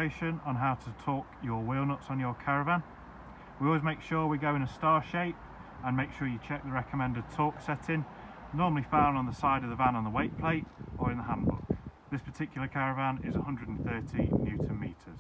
information on how to torque your wheel nuts on your Caravan. We always make sure we go in a star shape, and make sure you check the recommended torque setting, normally found on the side of the van on the weight plate or in the handbook. This particular Caravan is 130 Newton meters.